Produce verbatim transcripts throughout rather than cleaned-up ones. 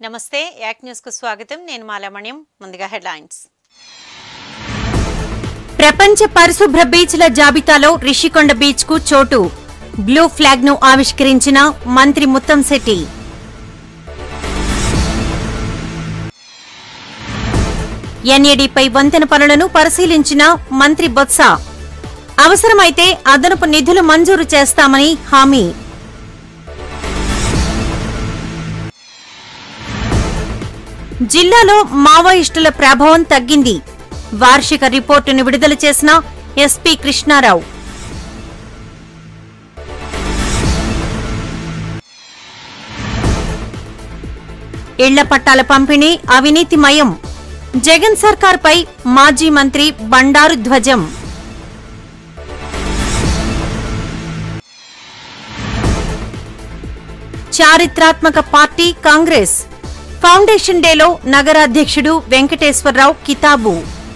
నమస్తే యాక్ న్యూస్ కు స్వాగతం నేను మాలమణ్యం ముందుగా హెడ్లైన్స్ ప్రపంచ పరిశుభ్ర బీచ్ల జాబితాలో రిషికొండ బీచ్ కు చోటు బ్లూ ఫ్లాగ్ ను ఆవిష్కరించిన మంత్రి ముత్తంశెట్టి ఎన్ఏడీపై వంతెన పనులను పరిశీలించిన మంత్రి బొత్స అవసరమైతే అదనపు నిధులు మంజూరు చేస్తామని హామీ జిల్లాలో మావోయిస్టుల ప్రభావం తగ్గింది వార్షిక రిపోర్టును విడుదల చేసిన ఎస్పీ కృష్ణారావు ఇళ్ల పట్టాల పంపిణీ అవినీతిమయం జగన్ సర్కార్పై మాజీ మంత్రి బండారు ధ్వజం చారిత్రాత్మక పార్టీ కాంగ్రెస్ ఫౌండేషన్ డేలో నగరాధ్యక్షుడు వెంకటేశ్వరరావు కితాబు.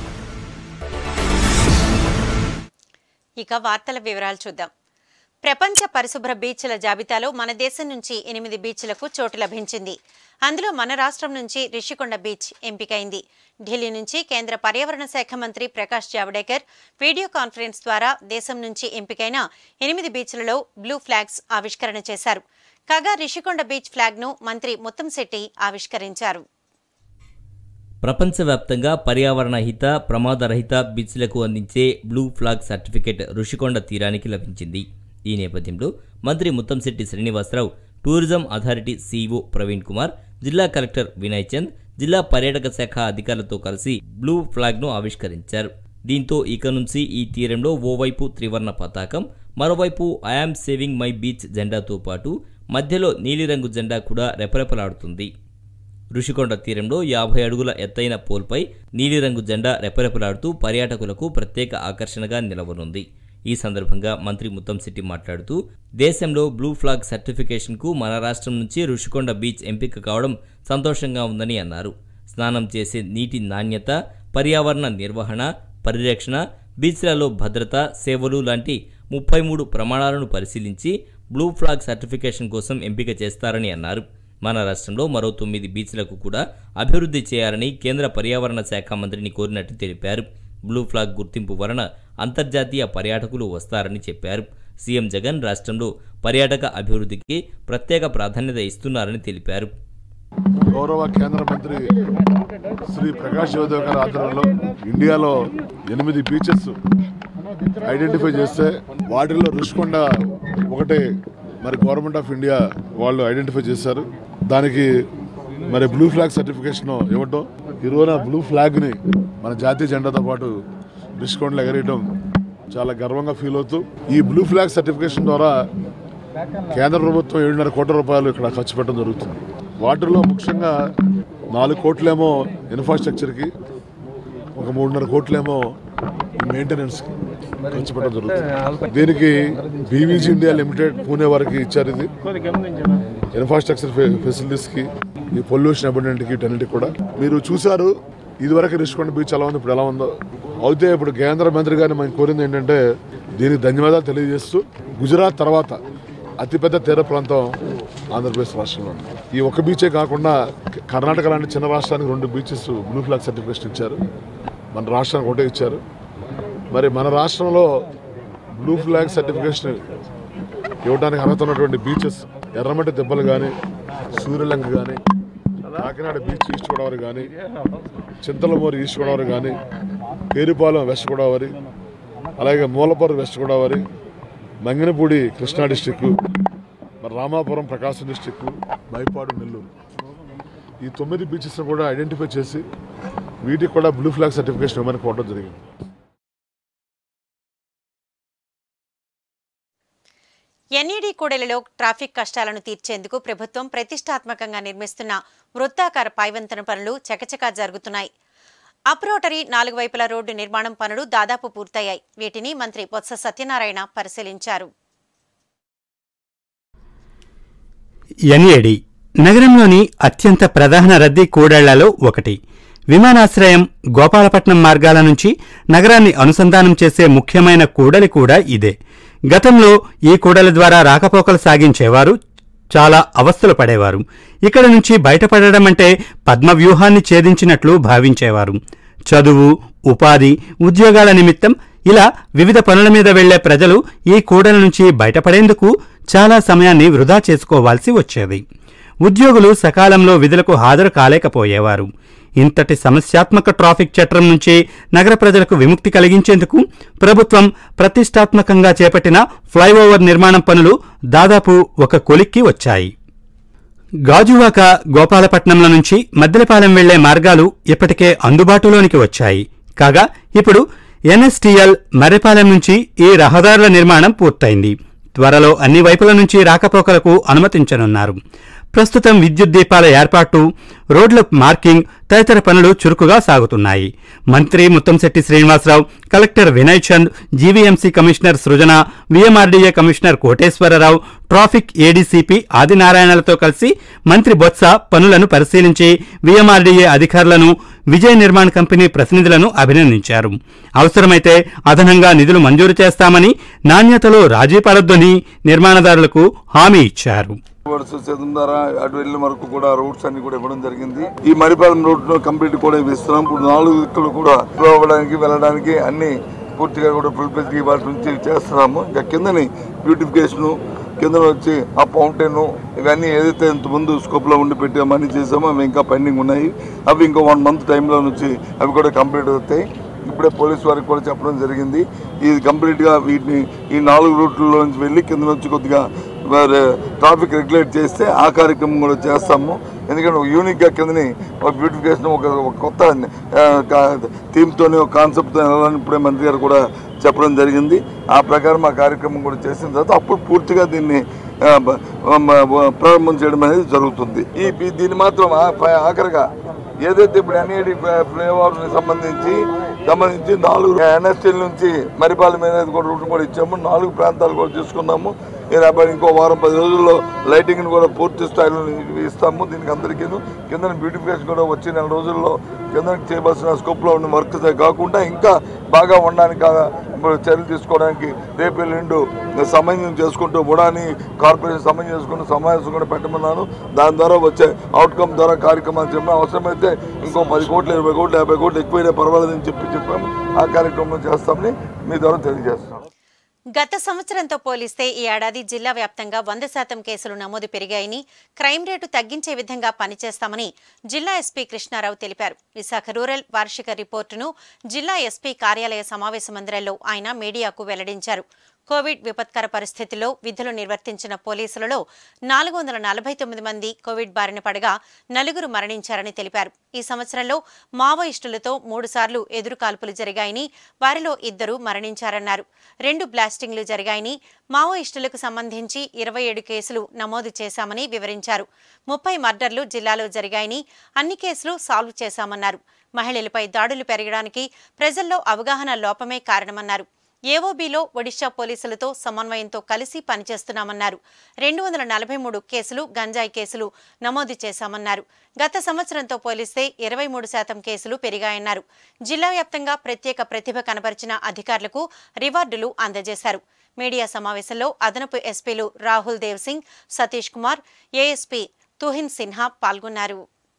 ఇక వార్తల వివరాలు చూద్దాం. ప్రపంచ పరిశుభ్ర బీచ్ల జాబితాలో మన దేశం నుంచి ఎనిమిది బీచ్లకు చోటు లభించింది. అందులో మన రాష్ట్రం నుంచి రిషికొండ బీచ్ ఎంపికైంది. ఢిల్లీ నుంచి కేంద్ర పర్యావరణ శాఖ మంత్రి ప్రకాష్ జావడేకర్ వీడియో కాన్ఫరెన్స్ ద్వారా దేశం నుంచి ఎంపికైన ఎనిమిది బీచ్లలో బ్లూ ఫ్లాగ్స్ ఆవిష్కరణ చేశారు. కాగా రిషికొండ బీచ్ ఫ్లాగ్ ను మంత్రి ముత్తంశెట్టి ఆవిష్కరించారు. ప్రపంచవ్యాప్తంగా పర్యావరణ హిత ప్రమాదరహిత బీచ్లకు అందించే బ్లూ ఫ్లాగ్ సర్టిఫికెట్ రుషికొండ తీరానికి లభించింది. ఈ నేపథ్యంలో మంత్రి Muttamsetti Srinivasarao, tourism authority CEO Praveen Kumar, జిల్లా కలెక్టర్ వినయ్ చంద్, జిల్లా పర్యాటక శాఖ అధికారులతో కలిసి బ్లూ ఫ్లాగ్ ను ఆవిష్కరించారు. దీంతో ఇక నుంచి ఈ తీరంలో ఓవైపు త్రివర్ణ పతాకం, మరోవైపు ఐఆమ్ సేవింగ్ మై బీచ్ జెండాతో పాటు మధ్యలో నీలిరంగు జెండా కూడా రెపరెపలాడుతుంది. రుషికొండ తీరంలో యాభై అడుగుల ఎత్తైన పోల్పై నీలిరంగు జెండా రెపరెపలాడుతూ పర్యాటకులకు ప్రత్యేక ఆకర్షణగా నిలవనుంది. ఈ సందర్భంగా మంత్రి ముత్తంశెట్టి మాట్లాడుతూ, దేశంలో బ్లూ ఫ్లాగ్ సర్టిఫికేషన్కు మన రాష్ట్రం నుంచి రుషికొండ బీచ్ ఎంపిక కావడం సంతోషంగా ఉందని అన్నారు. స్నానం చేసే నీటి నాణ్యత, పర్యావరణ నిర్వహణ, పరిరక్షణ, బీచ్లలో భద్రత, సేవలు లాంటి ముప్పై మూడు ప్రమాణాలను పరిశీలించి బ్లూ ఫ్లాగ్ సర్టిఫికేషన్ కోసం ఎంపిక చేస్తారని అన్నారు. మన రాష్ట్రంలో మరో తొమ్మిది బీచ్లకు కూడా అభివృద్ధి చేయాలని కేంద్ర పర్యావరణ శాఖ మంత్రిని కోరినట్టు తెలిపారు. బ్లూ ఫ్లాగ్ గుర్తింపు వలన అంతర్జాతీయ పర్యాటకులు వస్తారని చెప్పారు. సీఎం జగన్ రాష్ట్రంలో పర్యాటక అభివృద్ధికి ప్రత్యేక ప్రాధాన్యత ఇస్తున్నారని తెలిపారు. గౌరవ కేంద్ర మంత్రి శ్రీ ప్రకాష్ జావడేకర్ ఆధ్వర్యంలో ఇండియాలో ఎనిమిది బీచెస్ ఐడెంటిఫై చేస్తే వాటిల్లో రుషికొండ ఒకటే మరి గవర్నమెంట్ ఆఫ్ ఇండియా వాళ్ళు ఐడెంటిఫై చేశారు. దానికి మరి బ్లూ ఫ్లాగ్ సర్టిఫికేషన్ ఇవ్వటం, ఈరోజున బ్లూ ఫ్లాగ్ని మన జాతీయ జెండాతో పాటు రుషికొండలో ఎగరేయడం చాలా గర్వంగా ఫీల్ అవుతూ, ఈ బ్లూ ఫ్లాగ్ సర్టిఫికేషన్ ద్వారా కేంద్ర ప్రభుత్వం ఏడున్నర కోట్ల రూపాయలు ఇక్కడ ఖర్చు పెట్టడం జరుగుతుంది. వాటిల్లో ముఖ్యంగా నాలుగు కోట్లేమో ఇన్ఫ్రాస్ట్రక్చర్కి, ఒక మూడున్నర కోట్లేమో మెయింటెనెన్స్కి ఖర్చు పెట్టడం జరుగుతుంది. దీనికి బీవీజీ ఇండియా లిమిటెడ్ పూణే వారికి ఇచ్చారు. ఇది ఇన్ఫ్రాస్ట్రక్చర్ ఫెసిలిటీస్కి, ఈ పొల్యూషన్ అబెండెంట్కి, వీటన్నిటికి కూడా మీరు చూశారు. ఇదివరకు రిషికొండ బీచ్ ఎలా ఉంది, ఇప్పుడు ఎలా ఉందో. అయితే ఇప్పుడు కేంద్ర మంత్రి గారిని మనం కోరింది ఏంటంటే, దీనికి ధన్యవాదాలు తెలియజేస్తూ, గుజరాత్ తర్వాత అతిపెద్ద తీర ప్రాంతం ఆంధ్రప్రదేశ్ రాష్ట్రంలో ఉంది. ఈ ఒక్క బీచే కాకుండా కర్ణాటక లాంటి చిన్న రాష్ట్రానికి రెండు బీచెస్ బ్లూ ఫ్లాగ్ సర్టిఫికేషన్ ఇచ్చారు. మన రాష్ట్రానికి ఒకటే ఇచ్చారు. మరి మన రాష్ట్రంలో బ్లూ ఫ్లాగ్ సర్టిఫికేషన్ ఇవ్వడానికి అర్హత ఉన్నటువంటి బీచెస్ ఎర్రమట్టి దెబ్బలు కానీ, సూర్యలంక కానీ, కాకినాడ బీచ్ ఈస్ట్ గోదావరి కానీ, చింతలమూరి ఈస్ట్ గోదావరి కానీ, పేరుపాలెం వెస్ట్ గోదావరి, అలాగే మూలపూర్ వెస్ట్ గోదావరి, మంగనపూడి కృష్ణా డిస్టిక్, మరి రామాపురం ప్రకాశం డిస్టిక్, మైపాడు నెల్లూరు, ఈ తొమ్మిది బీచెస్ను కూడా ఐడెంటిఫై చేసి వీటికి కూడా బ్లూ ఫ్లాగ్ సర్టిఫికేషన్ ఇవ్వమని కోరడం జరిగింది. ఎన్ఈడీ కూడలిలో ట్రాఫిక్ కష్టాలను తీర్చేందుకు ప్రభుత్వం ప్రతిష్టాత్మకంగా నిర్మిస్తున్న వృత్తాకార పైవంతెన పనులు చకచకా జరుగుతున్నాయి. అప్ రోటరీ నాలుగు వైపుల రోడ్డు నిర్మాణం పనులు దాదాపు పూర్తయ్యాయి. వీటిని మంత్రి బొత్స సత్యనారాయణ పరిశీలించారు. ఎన్ఏడీ నగరంలోని అత్యంత ప్రధాన రద్దీ కూడళ్లలో ఒకటి. విమానాశ్రయం, గోపాలపట్నం మార్గాల నుంచి నగరాన్ని అనుసంధానం చేసే ముఖ్యమైన కూడలి కూడా ఇదే. గతంలో ఈ కూడలి ద్వారా రాకపోకలు సాగించేవారు. చాలా అవస్థలు పడేవారు. ఇక్కడ నుంచి బయటపడడం అంటే పద్మవ్యూహాన్ని ఛేదించినట్లు భావించేవారు. చదువు, ఉపాధి, ఉద్యోగాల నిమిత్తం ఇలా వివిధ పనుల మీద వెళ్లే ప్రజలు ఈ కూడల నుంచి బయటపడేందుకు చాలా సమయాన్ని వృధా చేసుకోవాల్సి వచ్చేది. ఉద్యోగులు సకాలంలో విధులకు హాజరు కాలేకపోయేవారు. ఇంతటి సమస్యాత్మక ట్రాఫిక్ చట్రం నుంచి నగర ప్రజలకు విముక్తి కలిగించేందుకు ప్రభుత్వం ప్రతిష్టాత్మకంగా చేపట్టిన ఫ్లైఓవర్ నిర్మాణం పనులు దాదాపు ఒక కొలిక్కి వచ్చాయి. గాజువాక, గోపాలపట్నంల నుంచి మద్దెలపాలెం వెళ్లే మార్గాలు ఇప్పటికే అందుబాటులోనికి వచ్చాయి. కాగా ఇప్పుడు ఎన్ఎస్టీఎల్ మర్రిపాలెం నుంచి ఈ రహదారుల నిర్మాణం పూర్తయింది. త్వరలో అన్ని వైపుల నుంచి రాకపోకలకు అనుమతించనున్నారు. ప్రస్తుతం విద్యుత్ దీపాల ఏర్పాటు, రోడ్ల మార్కింగ్ తదితర పనులు చురుకుగా సాగుతున్నాయి. మంత్రి Muttamsetti Srinivasarao, collector Vinay Chand, GVMC commissioner Srujana, VMRDA commissioner Koteswararao, traffic ADCP ఆదినారాయణలతో కలిసి మంత్రి బొత్స పనులను పరిశీలించి వీఎంఆర్డీఏ అధికారులను, విజయ్ నిర్మాణ్ కంపెనీ ప్రతినిధులను అభినందించారు. అవసరమైతే అదనంగా నిధులు మంజూరు చేస్తామని, నాణ్యతలో రాజీ పడొద్దని నిర్మాణదారులకు హామీ ఇచ్చారు. ద్వారా అటు వెళ్ళిన వరకు కూడా రూట్స్ అన్ని కూడా ఇవ్వడం జరిగింది. ఈ మరిపాలెం రూట్ కంప్లీట్ కూడా ఇస్తున్నాం. ఇప్పుడు నాలుగు దిక్కులు కూడా ఫ్లో అవ్వడానికి వెళ్ళడానికి అన్ని పూర్తిగా కూడా ఫుల్ ప్లేస్ వాటి నుంచి చేస్తున్నాము. ఇంకా కిందని బ్యూటిఫికేషన్, కింద వచ్చి ఆ ఫౌంటైన్, ఇవన్నీ ఏదైతే ఇంత ముందు స్కోప్ లో ఉండి పెట్టామని చేసామో అవి ఇంకా పెండింగ్ ఉన్నాయి. అవి ఇంకో వన్ మంత్ టైంలో నుంచి అవి కూడా కంప్లీట్ అవుతాయి. ఇప్పుడే పోలీసు వారికి కూడా చెప్పడం జరిగింది. ఇది కంప్లీట్గా వీటిని ఈ నాలుగు రూట్లలో నుంచి వెళ్ళి కింద నుంచి కొద్దిగా ట్రాఫిక్ రెగ్యులేట్ చేస్తే ఆ కార్యక్రమం కూడా చేస్తాము. ఎందుకంటే ఒక యూనిక్గా కిందని ఒక బ్యూటిఫికేషన్, ఒక కొత్త థీమ్తోనే ఒక కాన్సెప్ట్తో వెళ్ళాలని ఇప్పుడే మంత్రి గారు కూడా చెప్పడం జరిగింది. ఆ ప్రకారం ఆ కార్యక్రమం కూడా చేసిన తర్వాత అప్పుడు పూర్తిగా దీన్ని ప్రారంభం చేయడం అనేది జరుగుతుంది. ఈ దీన్ని మాత్రం ఆఖరిగా ఏదైతే ఇప్పుడు ఎన్ఏడి ఫ్లైఓవర్ సంబంధించి సంబంధించి నాలుగు ఎన్ఎస్టీల నుంచి మరిపాలెం మీద కూడా రూట్ కూడా ఇచ్చాము. నాలుగు ప్రాంతాలు కూడా తీసుకున్నాము. ఇంకో వారం పది రోజుల్లో లైటింగ్ కూడా పూర్తి స్థాయిలో ఇస్తాము. దీనికి అందరికీ కింద బ్యూటిఫికేషన్ కూడా వచ్చి నెల రోజుల్లో కింద చేయవలసిన స్కోప్లో ఉన్న వర్క్ కాకుండా ఇంకా బాగా ఉండడానికి చర్యలు తీసుకోవడానికి రేపు ఎల్లుండు సమన్వయం చేసుకుంటూ బుడాని కార్పొరేషన్ సమన్వయం చేసుకుంటూ సమావేశం కూడా పెట్టమన్నాను. దాని ద్వారా వచ్చే అవుట్కమ్ ద్వారా కార్యక్రమాలు చెప్పాము. అవసరమైతే ఇంకో పది కోట్లు ఇరవై కోట్లు యాభై కోట్లు ఎక్కువైనా పర్వాలేదని చెప్పి చెప్పాము. ఆ కార్యక్రమం చేస్తామని మీ ద్వారా తెలియజేస్తున్నాం. గత సంవత్సరంతో పోలిస్తే ఈ ఏడాది జిల్లా వ్యాప్తంగా వంద శాతం కేసులు నమోదు పెరిగాయని, క్రైమ్ రేటు తగ్గించే విధంగా పనిచేస్తామని జిల్లా ఎస్పీ కృష్ణారావు తెలిపారు. విశాఖ రూరల్ వార్షిక రిపోర్టును జిల్లా ఎస్పీ కార్యాలయ సమావేశ మందిరంలో ఆయన మీడియాకు వెల్లడించారు. కోవిడ్ విపత్కర పరిస్థితుల్లో విధులు నిర్వర్తించిన పోలీసులలో నాలుగు వందల నలభై తొమ్మిది మంది కోవిడ్ బారిన పడగా నలుగురు మరణించారని తెలిపారు. ఈ సంవత్సరంలో మావోయిస్టులతో మూడు సార్లు ఎదురుకాల్పులు జరిగాయని, వారిలో ఇద్దరు మరణించారన్నారు. రెండు బ్లాస్టింగ్లు జరిగాయని, మావోయిస్టులకు సంబంధించి ఇరవై ఏడు కేసులు నమోదు చేశామని వివరించారు. ముప్పై మర్డర్లు జిల్లాలో జరిగాయని, అన్ని కేసులు సాల్వ్ చేశామన్నారు. మహిళలపై దాడులు పెరగడానికి ప్రజల్లో అవగాహన లోపమే కారణమన్నారు. ఏఓబీలో ఒడిషా పోలీసులతో సమన్వయంతో కలిసి పనిచేస్తున్నామన్నారు. రెండు వందల నలభై మూడు కేసులు గంజాయి కేసులు నమోదు చేశామన్నారు. గత సంవత్సరంతో పోలిస్తే ఇరవై మూడు శాతం కేసులు పెరిగాయన్నారు. జిల్లా వ్యాప్తంగా ప్రత్యేక ప్రతిభ కనబరిచిన అధికారులకు రివార్డులు అందజేశారు. మీడియా సమావేశంలో అదనపు ఎస్పీలు రాహుల్ దేవ్ సింగ్, సతీష్ కుమార్, ఏఎస్పీ తుహిన్ సిన్హా పాల్గొన్నారు.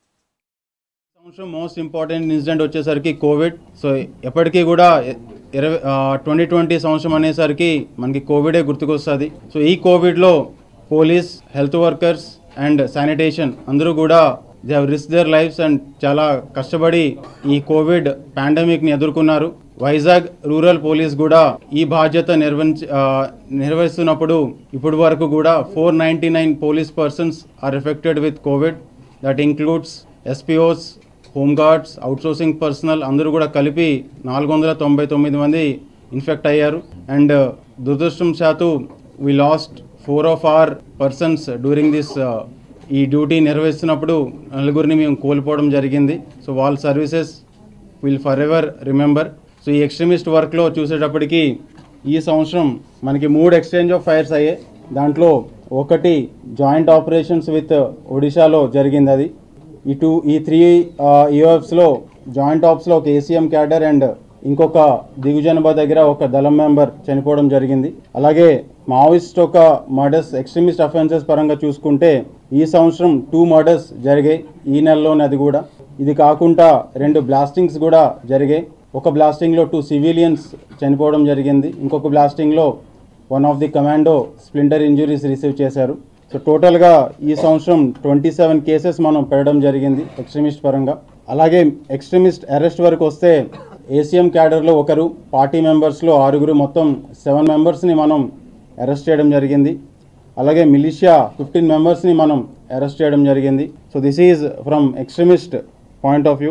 మోస్ట్ ఇంపార్టెంట్ ఇన్సిడెంట్ వచ్చేసరికి కోవిడ్. సో ఎప్పటికీ కూడా ఇరవై ట్వంటీ ట్వంటీ సంవత్సరం అనేసరికి మనకి కోవిడే గుర్తుకొస్తుంది. సో ఈ కోవిడ్లో police, health workers and sanitation అందరూ కూడా they have risk their lives and చాలా కష్టపడి ఈ కోవిడ్ పాండమిక్ని ఎదుర్కొన్నారు. వైజాగ్ రూరల్ పోలీస్ కూడా ఈ బాధ్యత నిర్వహించి నిర్వహిస్తున్నప్పుడు ఇప్పటి వరకు కూడా four ninety nine police persons are affected with COVID. That includes SPOs, home guards, outsourcing personnel అందరూ కూడా కలిపి నాలుగు వందల తొంభై తొమ్మిది మంది ఇన్ఫెక్ట్ అయ్యారు. అండ్ దురదృష్టం శాతు we lost four of our persons during this ఈ డ్యూటీ నిర్వహిస్తున్నప్పుడు నలుగురిని మేము కోల్పోవడం జరిగింది. సో వాళ్ళ services will for ever remember. So ఈ ఎక్స్ట్రీమిస్ట్ వర్క్లో చూసేటప్పటికి ఈ సంవత్సరం మనకి మూడు ఎక్స్చేంజ్ ఆఫ్ ఫైర్స్ అయ్యాయి. దాంట్లో ఒకటి జాయింట్ ఆపరేషన్స్ విత్ ఒడిశాలో జరిగింది. అది ఈ టూ ఈ త్రీ ఈఓఎఫ్స్లో జాయింట్ ఆప్స్లో ఒక ఏసీఎం క్యాడర్ అండ్ ఇంకొక దిగుజనబా దగ్గర ఒక దళం మెంబర్ చనిపోవడం జరిగింది. అలాగే మావోయిస్ట్ ఒక మర్డర్స్ ఎక్స్ట్రీమిస్ట్ అఫెన్సెస్ పరంగా చూసుకుంటే ఈ సంవత్సరం టూ మర్డర్స్ జరిగాయి ఈ నెలలోనే. అది కూడా ఇది కాకుండా రెండు బ్లాస్టింగ్స్ కూడా జరిగాయి. ఒక బ్లాస్టింగ్లో టూ సివిలియన్స్ చనిపోవడం జరిగింది. ఇంకొక బ్లాస్టింగ్లో one of the commando splinter injuries receive చేశారు. సో టోటల్గా ఈ సంవత్సరం ట్వంటీ సెవెన్ కేసెస్ మనం పెట్టడం జరిగింది ఎక్స్ట్రీమిస్ట్ పరంగా. అలాగే ఎక్స్ట్రీమిస్ట్ అరెస్ట్ వరకు వస్తే ఏసీఎం క్యాడర్లో ఒకరు, పార్టీ మెంబర్స్లో ఆరుగురు, మొత్తం సెవెన్ మెంబర్స్ని మనం అరెస్ట్ చేయడం జరిగింది. అలాగే మిలిషియా ఫిఫ్టీన్ మెంబర్స్ని మనం అరెస్ట్ చేయడం జరిగింది. So this is from extremist point of view.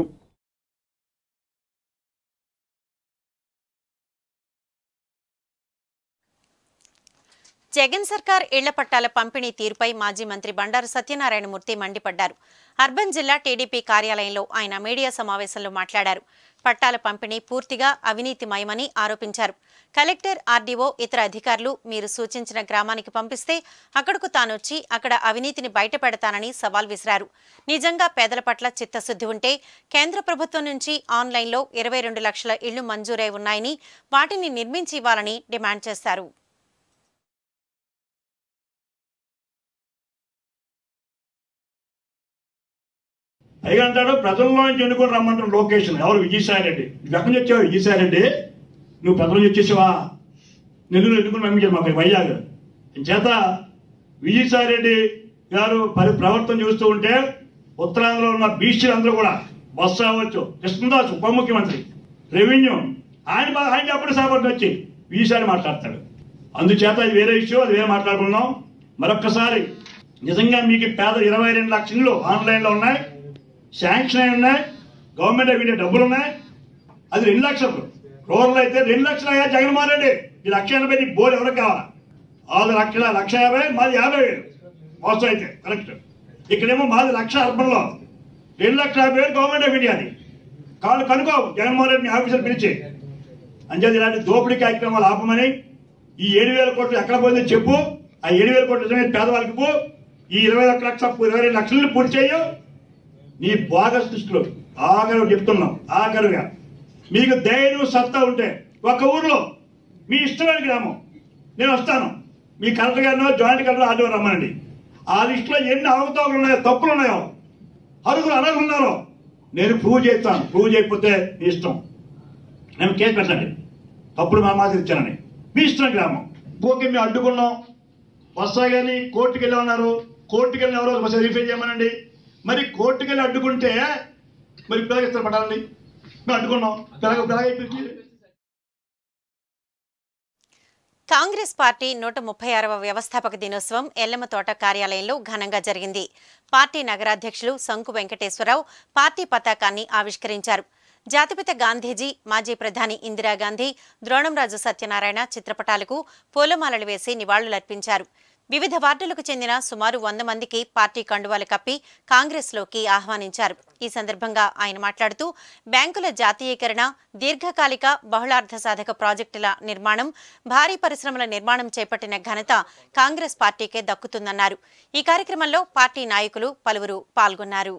Jagan సర్కార్ ఇళ్ల పట్టాల పంపిణీ తీరుపై మాజీ మంత్రి బండారు సత్యనారాయణమూర్తి మండిపడ్డారు. అర్బన్ జిల్లా టీడీపీ కార్యాలయంలో ఆయన మీడియా సమావేశంలో మాట్లాడారు. పట్టాల పంపిణీ పూర్తిగా అవినీతిమయమని ఆరోపించారు. కలెక్టర్, ఆర్డీఓ, ఇతర అధికారులు మీరు సూచించిన గ్రామానికి పంపిస్తే అక్కడకు తానొచ్చి అక్కడ అవినీతిని బయటపెడతానని సవాల్ విసిరారు. నిజంగా పేదల పట్ల చిత్తశుద్ధి ఉంటే కేంద్ర ప్రభుత్వం నుంచి ఆన్లైన్లో ఇరవై రెండు లక్షల ఇళ్లు మంజూరై ఉన్నాయని వాటిని నిర్మించి ఇవ్వాలని డిమాండ్ చేశారు. పైగా అంటాడు ప్రజల్లో నుంచి ఎన్నుకొని రమ్మంటారు లొకేషన్. ఎవరు? విజయసాయి రెడ్డి. ఎక్కడి నుంచి వచ్చావు విజయసాయి రెడ్డి? నువ్వు ప్రజల నుంచి వచ్చేసావా? నెల్లూరు ఎన్నుకుని పంపించారు మాకు వైజాగ్ చేత. విజయసాయి రెడ్డి గారు పరి ప్రవర్తన చూస్తూ ఉంటే ఉత్తరాంధ్రలో ఉన్న బీసీలు అందరూ కూడా బస్సు అవ్వచ్చు, కృష్ణదాస్ ఉప ముఖ్యమంత్రి, రెవెన్యూ, ఆయన ఆయన చెప్పండి సాబర్ని వచ్చి విజయసాయి మాట్లాడతాడు. అందుచేత అది వేరే ఇష్యూ, అది వేరే మాట్లాడుకుందాం. మరొక్కసారి నిజంగా మీకు పేద ఇరవై రెండు లక్షల ఇళ్ళు ఆన్లైన్లో ఉన్నాయి, శాంక్షన్ అయి ఉన్నాయి, గవర్నమెంట్ అవి డబ్బులు ఉన్నాయి. అది రెండు లక్షలు. రూరల్ అయితే రెండు లక్షలు అయ్యా జగన్మోహన్ రెడ్డి. ఈ లక్ష ఎనభై నీకు బోర్డు ఎవరికి కావాలా? ఆరు లక్షల లక్ష యాభై, మాది యాభై వేలు మోసం అయితే కరెక్ట్. ఇక్కడేమో మాది లక్ష అర్బన్లో రెండు లక్షల యాభై వేలు గవర్నమెంట్ ఆఫ్ ఇండియాది. కాళ్ళు కనుకో జగన్మోహన్ రెడ్డిని ఆఫీసర్ పిలిచి. అంచేది ఇలాంటి దోపిడీ కార్యక్రమాలు ఆపమని, ఈ ఏడు వేల కోట్లు ఎక్కడ పోయిందో చెప్పు. ఆ ఏడు వేల కోట్లు నిజమే పేదవాళ్ళకి పో. ఈ ఇరవై ఒక్క లక్ష ఇరవై రెండు లక్షలను పూర్తి చేయు. నీ బోగస్ దృష్టిలో ఆఖరు చెప్తున్నాం, ఆఖరుగా మీకు ధైర్యం సత్తా ఉంటే ఒక ఊర్లో మీ ఇష్టమైన గ్రామం నేను వస్తాను, మీ కలెక్టర్ గారినో జాయింట్ కలెక్టర్ ఆర్డీఓ రమ్మనండి. ఆ లిస్టులో ఎన్ని అవకతవకలు ఉన్నాయో, తప్పులు ఉన్నాయో, అరుగులు అనర్హులు ఉన్నారో నేను ప్రూవ్ చేస్తాను. ప్రూవ్ చేయకపోతే మీ ఇష్టం, నేను కేసు పెట్టండి. తప్పుడు మా మాదిరి ఇచ్చానని మీ ఇష్టం గ్రామం. ఓకే మేము అడ్డుకున్నాం, వస్తా కానీ కోర్టుకు వెళ్ళి ఉన్నారు. కోర్టుకు వెళ్ళిన ఎవరో బస్ వెరిఫై చేయమనండి. మరి కోర్టుకు వెళ్ళి అడ్డుకుంటే మరి పిల్లగిస్తారు పడాలండి. మేము అడ్డుకున్నాం, పిల్లగ పిల్లగైపోయింది. కాంగ్రెస్ పార్టీ నూట ముప్పై ఆరవ వ్యవస్థాపక దినోత్సవం ఎల్లమ్మతోట కార్యాలయంలో ఘనంగా జరిగింది. పార్టీ నగరాధ్యక్షులు శంకు వెంకటేశ్వరరావు పార్టీ పతాకాన్ని ఆవిష్కరించారు. జాతిపిత గాంధీజీ, మాజీ ప్రధాని ఇందిరాగాంధీ, ద్రోణంరాజు సత్యనారాయణ చిత్రపటాలకు పూలమాలలు వేసి నివాళులర్పించారు. వివిధ వార్డులకు చెందిన సుమారు వంద మందికి పార్టీ కండువాలు కప్పి కాంగ్రెస్లోకి ఆహ్వానించారు. ఈ సందర్భంగా ఆయన మాట్లాడుతూ బ్యాంకుల జాతీయీకరణ, దీర్ఘకాలిక బహుళార్థ సాధక ప్రాజెక్టుల నిర్మాణం, భారీ పరిశ్రమల నిర్మాణం చేపట్టిన ఘనత కాంగ్రెస్ పార్టీకే దక్కుతుందన్నారు. ఈ కార్యక్రమంలో పార్టీ నాయకులు పలువురు పాల్గొన్నారు.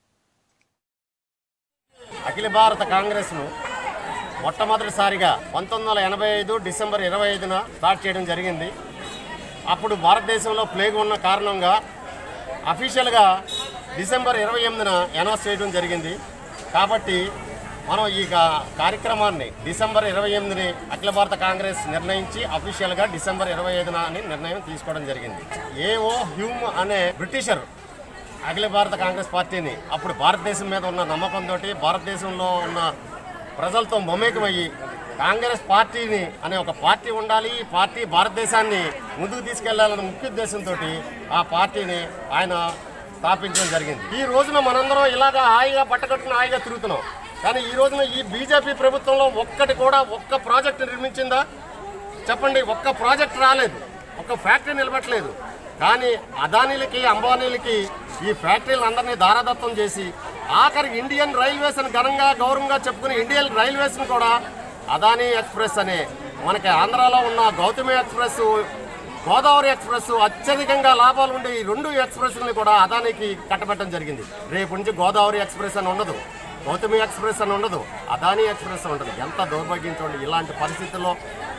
అఖిల భారత కాంగ్రెస్ ను మొట్టమొదటిసారిగా పంతొమ్మిది వందల ఎనభై ఐదు డిసెంబర్ ఇరవై ఐదున స్టార్ట్ చేయడం జరిగింది. అప్పుడు భారతదేశంలో ప్లేగ్ ఉన్న కారణంగా అఫీషియల్గా డిసెంబర్ ఇరవై ఎనిమిదిన అనౌన్స్ చేయడం జరిగింది. కాబట్టి మనం ఈ కార్యక్రమాన్ని డిసెంబర్ ఇరవై ఎనిమిదిని అఖిల భారత కాంగ్రెస్ నిర్ణయించి అఫీషియల్గా డిసెంబర్ ఇరవై ఐదున అని నిర్ణయం తీసుకోవడం జరిగింది. ఏఓ హ్యూమ్ అనే బ్రిటిషర్ అఖిల భారత కాంగ్రెస్ పార్టీని అప్పుడు భారతదేశం మీద ఉన్న నమ్మకంతో, భారతదేశంలో ఉన్న ప్రజలతో మమేకమయ్యి కాంగ్రెస్ పార్టీని అనే ఒక పార్టీ ఉండాలి, ఈ పార్టీ భారతదేశాన్ని ముందుకు తీసుకెళ్లాలన్న ముఖ్య ఉద్దేశంతో ఆ పార్టీని ఆయన స్థాపించడం జరిగింది. ఈ రోజున మనందరం ఇలాగా హాయిగా పట్టకట్టుకుని హాయిగా తిరుగుతున్నాం. కానీ ఈ రోజున ఈ బీజేపీ ప్రభుత్వంలో ఒక్కటి కూడా ఒక్క ప్రాజెక్టు నిర్మించిందా చెప్పండి? ఒక్క ప్రాజెక్ట్ రాలేదు, ఒక్క ఫ్యాక్టరీ నిలబెట్టలేదు. కానీ అదానీలకి, అంబానీలకి ఈ ఫ్యాక్టరీలను అందరినీ దారాదత్తం చేసి ఆఖరి ఇండియన్ రైల్వేస్ అని ఘనంగా గౌరవంగా చెప్పుకుని ఇండియన్ రైల్వేస్ని కూడా అదానీ ఎక్స్ప్రెస్ అనే మనకి ఆంధ్రాలో ఉన్న గౌతమి ఎక్స్ప్రెస్, గోదావరి ఎక్స్ప్రెస్ అత్యధికంగా లాభాలు ఉండే ఈ రెండు ఎక్స్ప్రెస్ని కూడా అదానీకి కట్టబెట్టడం జరిగింది. రేపు నుంచి గోదావరి ఎక్స్ప్రెస్ అని ఉండదు, గౌతమి ఎక్స్ప్రెస్ అని ఉండదు, అదానీ ఎక్స్ప్రెస్ అని ఉండదు. ఎంత దౌర్భాగ్యం చూడండి. ఇలాంటి పరిస్థితుల్లో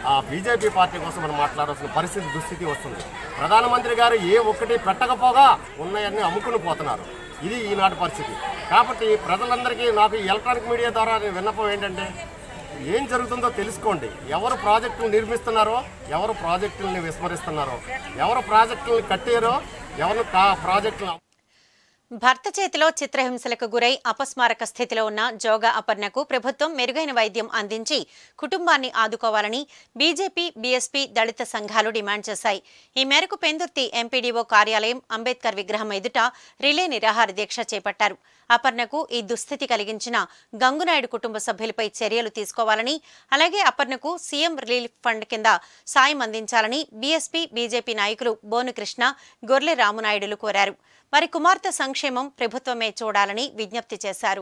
ఆ బీజేపీ పార్టీ కోసం మనం మాట్లాడాల్సిన పరిస్థితి దుస్థితి వస్తుంది. ప్రధానమంత్రి గారు ఏ ఒక్కటి పెట్టకపోగా ఉన్నాయన్నీ అమ్ముకుని పోతున్నారు. ఇది ఈనాటి పరిస్థితి. కాబట్టి ప్రజలందరికీ నాకు ఎలక్ట్రానిక్ మీడియా ద్వారా విన్నపం ఏంటంటే, ఏం జరుగుతుందో తెలుసుకోండి. ఎవరు ప్రాజెక్టులు నిర్మిస్తున్నారో, ఎవరు ప్రాజెక్టులని విస్మరిస్తున్నారో, ఎవరు ప్రాజెక్టులను కట్టారో, ఎవరు ప్రాజెక్టులను భర్త చేతిలో చిత్రహింసలకు గురై అపస్మారక స్థితిలో ఉన్న జోగా అపర్ణకు ప్రభుత్వం మెరుగైన వైద్యం అందించి కుటుంబాన్ని ఆదుకోవాలని బీజేపీ, బీఎస్పీ, దళిత సంఘాలు డిమాండ్ చేశాయి. ఈ మేరకు పెందుర్తి ఎంపీడీఓ కార్యాలయం, అంబేద్కర్ విగ్రహం ఎదుట రిలే నిరాహార దీక్ష చేపట్టారు. అపర్ణకు ఈ దుస్థితి కలిగించిన గంగునాయుడు కుటుంబ సభ్యులపై చర్యలు తీసుకోవాలని, అలాగే అపర్ణకు సీఎం రిలీఫ్ ఫండ్ కింద సాయం అందించాలని బీఎస్పీ, బీజేపీ నాయకులు బోనుకృష్ణ, గొర్లె రామునాయుడులు కోరారు. వారి కుమార్తె సంక్షేమం ప్రభుత్వమే చూడాలని విజ్ఞప్తి చేశారు.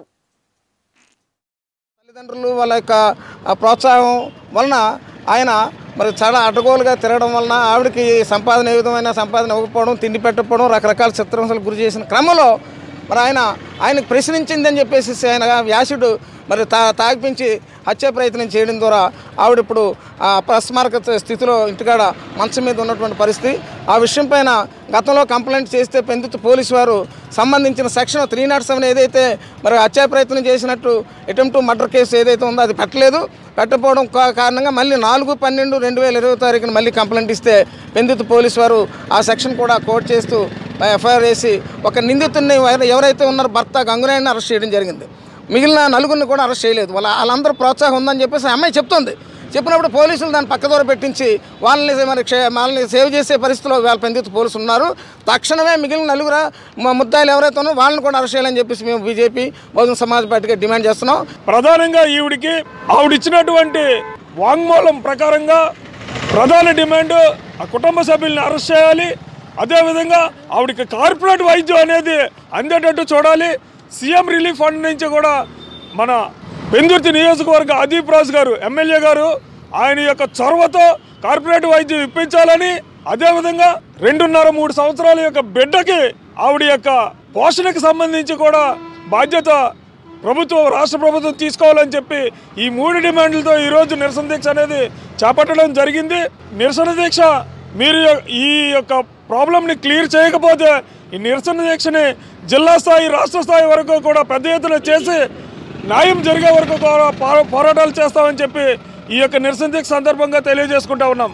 తల్లిదండ్రులు వాళ్ళ యొక్క ప్రోత్సాహం వలన ఆయన మరి చాలా అడ్డగోలుగా తిరగడం వలన ఆవిడకి సంపాదన ఏ విధమైన సంపాదన ఇవ్వకపోవడం, తిండి పెట్టకపోవడం, రకరకాల చిత్రహింసలకు గురి చేసిన క్రమంలో మరి ఆయన ఆయనకు ప్రశ్నించిందని చెప్పేసి ఆయన వ్యాసుడు మరి తా తాగిపించి హత్య ప్రయత్నం చేయడం ద్వారా ఆవిడ ఇప్పుడు అపస్మారక స్థితిలో ఇంటికాడ మంచం మీద ఉన్నటువంటి పరిస్థితి. ఆ విషయం పైన గతంలో కంప్లైంట్ చేస్తే పెందుతు పోలీసు వారు సంబంధించిన సెక్షన్ త్రీ నాట్ సెవెన్ ఏదైతే మరి హత్యా ప్రయత్నం చేసినట్టు అటెంప్ట్ మర్డర్ కేసు ఏదైతే ఉందో అది పెట్టలేదు. పెట్టకపోవడం కారణంగా మళ్ళీ నాలుగు పన్నెండు రెండు వేల ఇరవై తారీఖున మళ్ళీ కంప్లైంట్ ఇస్తే పెందుతు పోలీసు వారు ఆ సెక్షన్ కూడా కోట్ చేస్తూ ఎఫ్ఐఆర్ వేసి ఒక నిందితుడిని ఎవరైతే ఉన్నారో భర్త గంగునాయుడిని అరెస్ట్ చేయడం జరిగింది. మిగిలిన నలుగురిని కూడా అరెస్ట్ చేయలేదు. వాళ్ళ వాళ్ళందరూ ప్రోత్సాహం ఉందని చెప్పేసి అమ్మాయి చెప్తుంది. చెప్పినప్పుడు పోలీసులు దాన్ని పక్కదోర పెట్టించి వాళ్ళని మరి వాళ్ళని సేవ్ చేసే పరిస్థితిలో వాళ్ళ పెందుతు పోలీసులు ఉన్నారు. తక్షణమే మిగిలిన నలుగురు ముద్దాయిలు ఎవరైతే ఉన్నారో వాళ్ళని కూడా అరెస్ట్ చేయాలని చెప్పేసి మేము బీజేపీ, బహుజన సమాజ్ పార్టీగా డిమాండ్ చేస్తున్నాం. ప్రధానంగా ఈవిడికి ఆవిడిచ్చినటువంటి వాంగ్మూలం ప్రకారంగా ప్రధాన డిమాండ్ ఆ కుటుంబ సభ్యుల్ని అరెస్ట్ చేయాలి. అదేవిధంగా ఆవిడకి కార్పొరేట్ వైద్యం అనేది అందేటట్టు చూడాలి. సీఎం రిలీఫ్ ఫండ్ నుంచి కూడా మన పెందుర్తి నియోజకవర్గ అదీప్ రాజు గారు ఎమ్మెల్యే గారు ఆయన యొక్క చొరవతో కార్పొరేట్ వైద్యం ఇప్పించాలని, అదేవిధంగా రెండున్నర మూడు సంవత్సరాల యొక్క బిడ్డకి ఆవిడ యొక్క పోషణకు సంబంధించి కూడా బాధ్యత ప్రభుత్వం, రాష్ట్ర ప్రభుత్వం తీసుకోవాలని చెప్పి ఈ మూడు డిమాండ్లతో ఈరోజు నిరసన దీక్ష అనేది చేపట్టడం జరిగింది. నిరసన దీక్ష మీరు ఈ యొక్క ప్రాబ్లంని క్లియర్ చేయకపోతే ఈ నిరసన దీక్షని జిల్లా స్థాయి, రాష్ట్ర స్థాయి వరకు కూడా పెద్ద ఎత్తున చేసి న్యాయం జరిగే వరకు కూడా పోరాటాలు చేస్తామని చెప్పి ఈ యొక్క నిరసన దీక్ష సందర్భంగా తెలియజేసుకుంటా ఉన్నాం.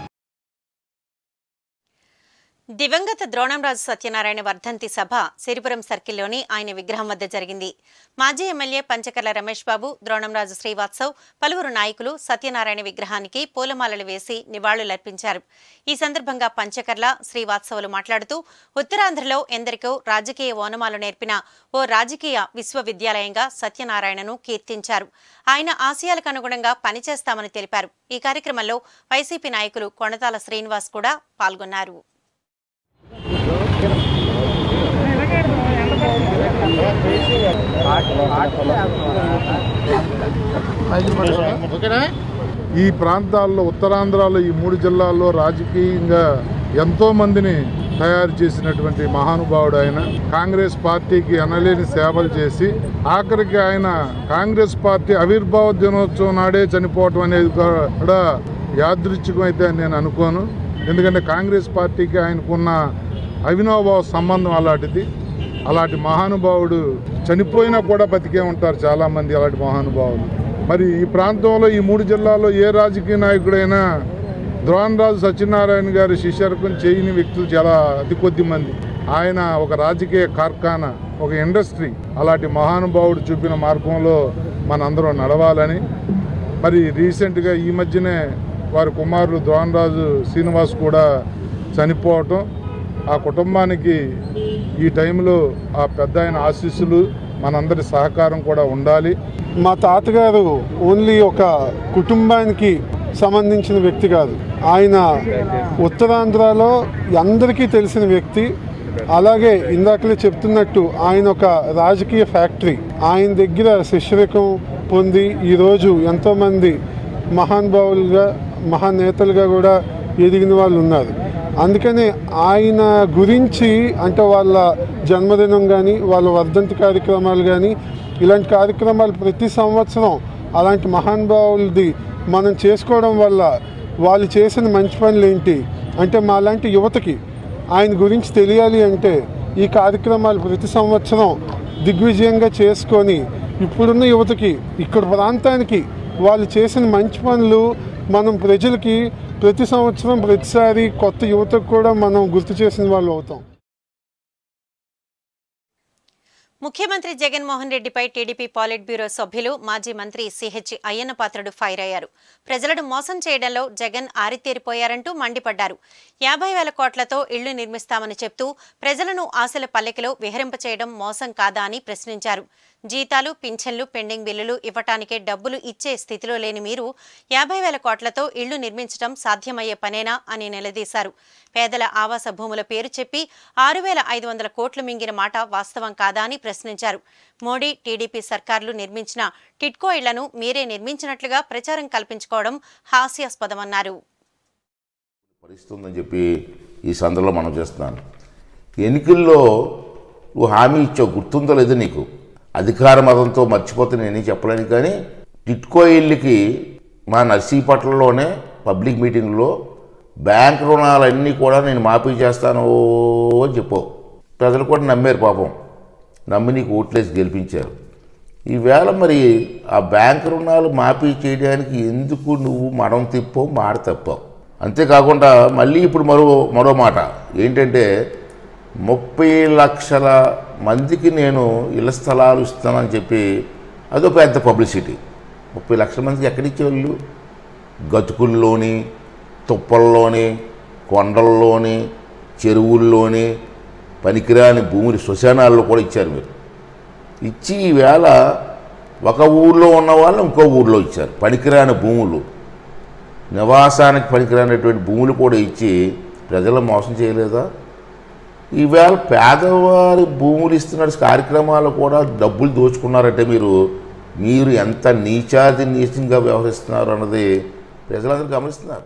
దివంగత ద్రోణంరాజు సత్యనారాయణ వర్ధంతి సభ సిరిపురం సర్కిల్లోని ఆయన విగ్రహం వద్ద జరిగింది. మాజీ ఎమ్మెల్యే పంచకర్ల రమేష్ బాబు, ద్రోణంరాజు శ్రీవాత్సవ్, పలువురు నాయకులు సత్యనారాయణ విగ్రహానికి పూలమాలలు వేసి నివాళులర్పించారు. ఈ సందర్భంగా పంచకర్ల, శ్రీవాత్సవులు మాట్లాడుతూ ఉత్తరాంధ్రలో ఎందరికో రాజకీయ ఓనమాలు నేర్పిన ఓ రాజకీయ విశ్వవిద్యాలయంగా సత్యనారాయణను కీర్తించారు. ఆయన ఆశయాలకు అనుగుణంగా పనిచేస్తామని తెలిపారు. ఈ కార్యక్రమంలో వైసీపీ నాయకులు కొణతాల శ్రీనివాస్ కూడా పాల్గొన్నారు. ఈ ప్రాంతాల్లో, ఉత్తరాంధ్రలో, ఈ మూడు జిల్లాల్లో రాజకీయంగా ఎంతో మందిని తయారు చేసినటువంటి మహానుభావుడు ఆయన. కాంగ్రెస్ పార్టీకి అనలేని సేవలు చేసి ఆఖరికి ఆయన కాంగ్రెస్ పార్టీ ఆవిర్భావ దినోత్సవం నాడే చనిపోవటం అనేది కూడా యాదృచ్ఛికం అయితే నేను అనుకోను. ఎందుకంటే కాంగ్రెస్ పార్టీకి ఆయనకున్న అవినాభావ సంబంధం అలాంటిది. అలాంటి మహానుభావుడు చనిపోయినా కూడా బతికే ఉంటారు చాలామంది అలాంటి మహానుభావులు. మరి ఈ ప్రాంతంలో, ఈ మూడు జిల్లాల్లో ఏ రాజకీయ నాయకుడైనా ద్రోణరాజు సత్యనారాయణ గారి శిష్యరకం చేయని వ్యక్తులు చాలా అతి కొద్ది మంది. ఆయన ఒక రాజకీయ కార్ఖానా, ఒక ఇండస్ట్రీ. అలాంటి మహానుభావుడు చూపిన మార్గంలో మనందరం నడవాలని. మరి రీసెంట్గా ఈ మధ్యనే వారి కుమారుడు ద్రోణరాజు శ్రీనివాస్ కూడా చనిపోవటం, ఆ కుటుంబానికి ఈ టైంలో ఆ పెద్ద ఆయన ఆశీస్సులు, మనందరి సహకారం కూడా ఉండాలి. మా తాతగారు ఓన్లీ ఒక కుటుంబానికి సంబంధించిన వ్యక్తి కాదు, ఆయన ఉత్తరాంధ్రలో అందరికీ తెలిసిన వ్యక్తి. అలాగే ఇందాకలే చెప్తున్నట్టు ఆయన ఒక రాజకీయ ఫ్యాక్టరీ. ఆయన దగ్గర శిష్యరికం పొంది ఈరోజు ఎంతోమంది మహానుభావులుగా, మహానేతలుగా కూడా ఎదిగిన వాళ్ళు ఉన్నారు. అందుకని ఆయన గురించి, అంటే వాళ్ళ జన్మదినం కానీ, వాళ్ళ వర్ధంతి కార్యక్రమాలు కానీ, ఇలాంటి కార్యక్రమాలు ప్రతి సంవత్సరం అలాంటి మహానుభావులది మనం చేసుకోవడం వల్ల వాళ్ళు చేసిన మంచి పనులు ఏంటి అంటే మాలాంటి యువతకి ఆయన గురించి తెలియాలి అంటే ఈ కార్యక్రమాలు ప్రతి సంవత్సరం దిగ్విజయంగా చేసుకొని ఇప్పుడున్న యువతకి ఇక్కడ ప్రాంతానికి వాళ్ళు చేసిన మంచి పనులు మనం ప్రజలకి ప్రతి సంవత్సరం ప్రతిసారి కొత్త యువతకు కూడా మనం గుర్తు చేసిన వాళ్ళు అవుతాం. ముఖ్యమంత్రి జగన్మోహన్ రెడ్డిపై టీడీపీ పాలిట్ బ్యూరో సభ్యులు మాజీ మంత్రి సిహెచ్ అయ్యన్న పాత్రుడు ఫైర్ అయ్యారు. ప్రజలను మోసం చేయడంలో జగన్ ఆరితేరిపోయారంటూ మండిపడ్డారు. యాభై వేల కోట్లతో ఇళ్లు నిర్మిస్తామని చెప్తూ ప్రజలను ఆశల పల్లెకిలో విహరింపచేయడం మోసం కాదా అని ప్రశ్నించారు. జీతాలు, పింఛన్లు, పెండింగ్ బిల్లులు ఇవ్వటానికే డబ్బులు ఇచ్చే స్థితిలో లేని మీరు యాభై వేల కోట్లతో ఇళ్లు నిర్మించడం సాధ్యమయ్యే పనేనా అని నిలదీశారు. పేదల ఆవాస భూముల పేరు చెప్పి ఆరు వేల ఐదు వందల కోట్లు మింగిన మాట వాస్తవం కాదా అని ప్రశ్నించారు. మోడీ, టీడీపీ సర్కార్లు నిర్మించిన టిడ్కో ఇళ్లను మీరే నిర్మించినట్లుగా ప్రచారం కల్పించుకోవడం హాస్యాస్పదమన్నారు. పరిస్థితుందని చెప్పి ఈ సందర్భంలో మనం చేస్తున్నాను. ఎన్నికల్లో నువ్వు హామీ ఇచ్చావు, గుర్తుందో లేదో నీకు. అధికార మతంతో మర్చిపోతే నేనే చెప్పలేను. కానీ టిడ్కో ఇళ్ళకి మా నర్సీపట్నంలోనే పబ్లిక్ మీటింగ్లో బ్యాంక్ రుణాలన్నీ కూడా నేను మాఫీ చేస్తాను అని చెప్పావు. ప్రజలు కూడా నమ్మారు పాపం, నమ్మి నీకు ఓట్లేసి గెలిపించారు. ఈవేళ మరి ఆ బ్యాంక్ రుణాలు మాఫీ చేయడానికి ఎందుకు నువ్వు మడం తిప్పావు, మాట తప్పావు. అంతేకాకుండా మళ్ళీ ఇప్పుడు మరో మరో మాట ఏంటంటే ముప్పై లక్షల మందికి నేను ఇళ్ల స్థలాలు ఇస్తానని చెప్పి అదో పెద్ద పబ్లిసిటీ. ముప్పై లక్షల మందికి ఎక్కడిచ్చేవాళ్ళు? గతుకుల్లోని, తుప్పల్లోని, కొండల్లోని, చెరువుల్లోని, పనికిరాని భూములు శ్మశానాల్లో కూడా ఇచ్చారు మీరు. ఇచ్చి ఈవేళ ఒక ఊళ్ళో ఉన్న వాళ్ళు ఇంకో ఊళ్ళో ఇచ్చారు. పనికిరాని భూములు, నివాసానికి పనికిరానటువంటి భూములు కూడా ఇచ్చి ప్రజలు మోసం చేయలేదా? ఈవేళ పేదవారి భూములు ఇస్తున్న కార్యక్రమాలు కూడా డబ్బులు దోచుకున్నారంటే మీరు మీరు ఎంత నీచాది నీచంగా వ్యవహరిస్తున్నారు అన్నది ప్రజలందరూ గమనిస్తున్నారు.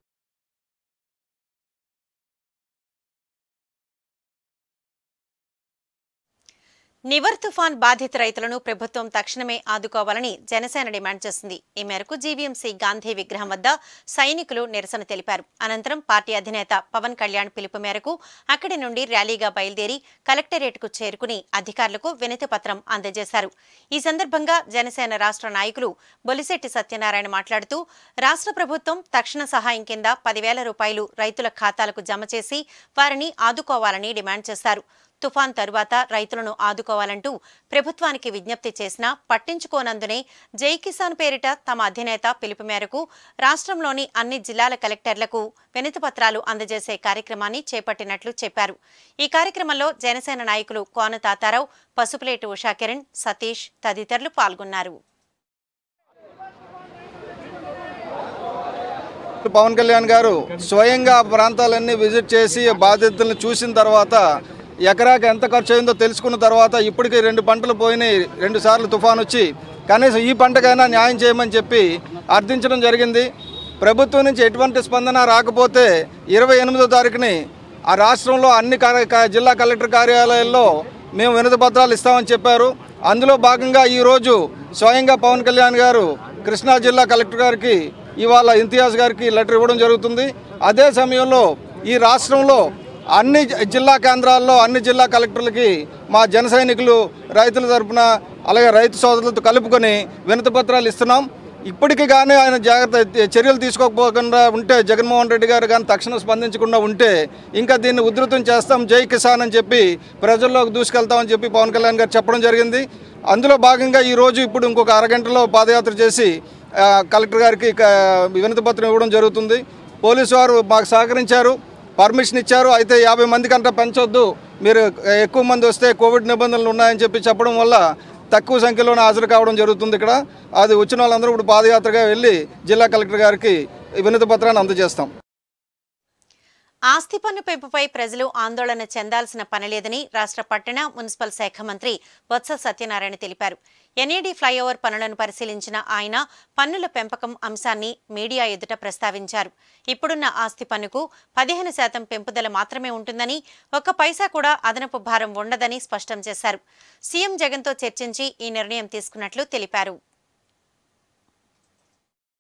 నివర్ తుఫాన్ బాధిత రైతులను ప్రభుత్వం తక్షణమే ఆదుకోవాలని జనసేన డిమాండ్ చేసింది. ఈ మేరకు జీవీఎంసీ గాంధీ విగ్రహం వద్ద సైనికులు నిరసన తెలిపారు. అనంతరం పార్టీ అధినేత పవన్ కళ్యాణ్ పిలుపు మేరకు అక్కడి నుండి ర్యాలీగా బయలుదేరి కలెక్టరేట్కు చేరుకుని అధికారులకు వినతి పత్రం అందజేశారు. ఈ సందర్భంగా జనసేన రాష్ట్ర నాయకులు బొలిశెట్టి సత్యనారాయణ మాట్లాడుతూ రాష్ట్ర ప్రభుత్వం తక్షణ సహాయం కింద పదివేల రూపాయలు రైతుల ఖాతాలకు జమ చేసి వారిని ఆదుకోవాలని డిమాండ్ చేశారు. తుఫాన్ తరువాత రైతులను ఆదుకోవాలంటూ ప్రభుత్వానికి విజ్ఞప్తి చేసినా పట్టించుకోనందునే జై కిసాన్ పేరిట తమ అధినేత పిలుపు మేరకు రాష్ట్రంలోని అన్ని జిల్లాల కలెక్టర్లకు వినతి పత్రాలు అందజేసే కార్యక్రమాన్ని చేపట్టినట్లు చెప్పారు. ఈ కార్యక్రమంలో జనసేన నాయకులు కోన తాతారావు, పసుపులేటి ఉషాకిరణ్, సతీష్ తదితరులు పాల్గొన్నారు. పవన్ కళ్యాణ్ గారు స్వయంగా ప్రాంతాలన్నీ విజిట్ చేసి బాధితులను చూసిన తర్వాత ఎకరాకి ఎంత ఖర్చు అయిందో తెలుసుకున్న తర్వాత ఇప్పటికీ రెండు పంటలు పోయినాయి. రెండు సార్లు తుఫాన్ వచ్చి కనీసం ఈ పంటకైనా న్యాయం చేయమని చెప్పి అర్థించడం జరిగింది. ప్రభుత్వం నుంచి ఎటువంటి స్పందన రాకపోతే ఇరవై ఎనిమిదో తారీఖుని ఆ రాష్ట్రంలో అన్ని జిల్లా కలెక్టర్ కార్యాలయాల్లో మేము వినతి పత్రాలు ఇస్తామని చెప్పారు. అందులో భాగంగా ఈరోజు స్వయంగా పవన్ కళ్యాణ్ గారు కృష్ణా జిల్లా కలెక్టర్ గారికి ఇవాళ ఇంతియాజ్ గారికి లెటర్ ఇవ్వడం జరుగుతుంది. అదే సమయంలో ఈ రాష్ట్రంలో అన్ని జిల్లా కేంద్రాల్లో అన్ని జిల్లా కలెక్టర్లకి మా జన సైనికులు రైతుల తరఫున అలాగే రైతు సోదరులతో కలుపుకొని వినతి పత్రాలు ఇస్తున్నాం. ఇప్పటికీ కానీ ఆయన జాగ్రత్త చర్యలు తీసుకోకపోకుండా ఉంటే, జగన్మోహన్ రెడ్డి గారు కానీ తక్షణం స్పందించకుండా ఉంటే ఇంకా దీన్ని ఉధృతం చేస్తాం, జై కిసాన్ అని చెప్పి ప్రజల్లోకి దూసుకెళ్తామని చెప్పి పవన్ కళ్యాణ్ గారు చెప్పడం జరిగింది. అందులో భాగంగా ఈరోజు ఇప్పుడు ఇంకొక అరగంటలో పాదయాత్ర చేసి కలెక్టర్ గారికి వినతి పత్రం ఇవ్వడం జరుగుతుంది. పోలీసు వారు మాకు సహకరించారు, పర్మిషన్ ఇచ్చారు. అయితే యాభై మంది కంటే పెంచొద్దు, మీరు ఎక్కువ మంది వస్తే కోవిడ్ నిబంధనలు ఉన్నాయని చెప్పి చెప్పడం వల్ల తక్కువ సంఖ్యలోనే హాజరు కావడం జరుగుతుంది. ఇక్కడ అది వచ్చిన వాళ్ళందరూ ఇప్పుడు పాదయాత్రగా వెళ్ళి జిల్లా కలెక్టర్ గారికి వినతి పత్రాన్ని అందజేస్తాం. ఆస్తి పన్ను పెంపుపై ప్రజలు ఆందోళన చెందాల్సిన పనిలేదని రాష్ట్ర పట్టణ మున్సిపల్ శాఖ మంత్రి బొత్స సత్యనారాయణ తెలిపారు. ఎన్ఏడి ఫ్లైఓవర్ పనులను పరిశీలించిన ఆయన పన్నుల పెంపకం అంశాన్ని మీడియా ఎదుట ప్రస్తావించారు. ఇప్పుడున్న ఆస్తి పన్నుకు పదిహేను శాతం పెంపుదల మాత్రమే ఉంటుందని, ఒక్క పైసా కూడా అదనపు భారం ఉండదని స్పష్టం చేశారు. సీఎం జగన్తో చర్చించి ఈ నిర్ణయం తీసుకున్నట్లు తెలిపారు.